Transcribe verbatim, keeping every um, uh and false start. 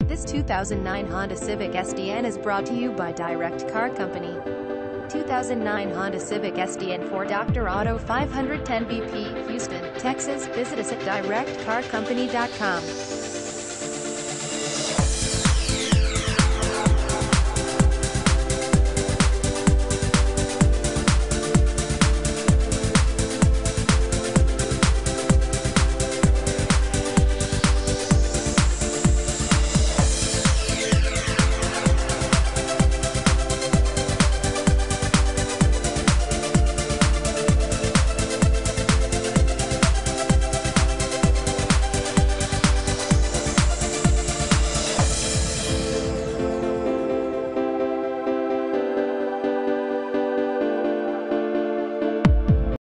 This two thousand nine Honda Civic S D N is brought to you by Direct Car Company. two thousand nine Honda Civic S D N for Doctor Auto five ten B P, Houston, Texas. Visit us at direct car company dot com.